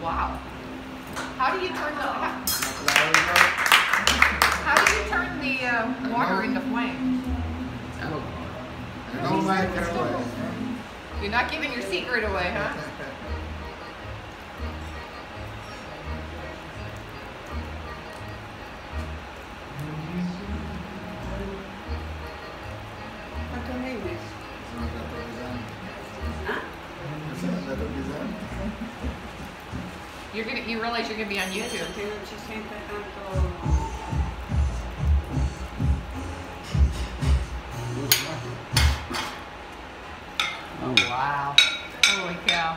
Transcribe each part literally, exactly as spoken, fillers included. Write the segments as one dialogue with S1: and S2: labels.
S1: Wow. How do you turn the how, how do you turn the uh, water into flame?
S2: I don't,
S3: I don't like it away.
S1: You're not giving your secret away, huh? You're gonna, you realize you're gonna be on YouTube. Oh wow! Holy cow!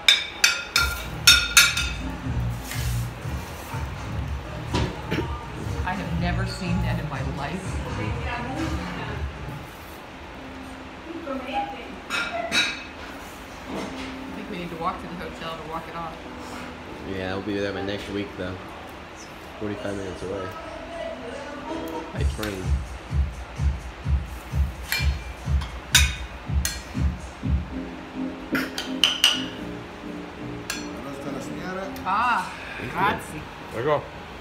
S1: I have never seen that in my life. I think we need to walk to the hotel to walk it off.
S2: Yeah, I'll be there by next week though. It's forty-five minutes away. By train.
S1: Ah, grazie.
S4: There you go.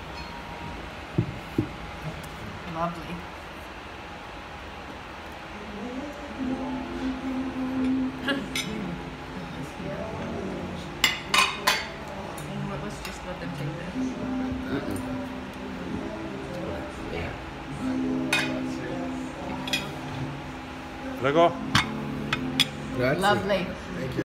S1: Lovely. Well, let's just let them take this.
S4: There you go.
S3: Grazie.
S1: Lovely.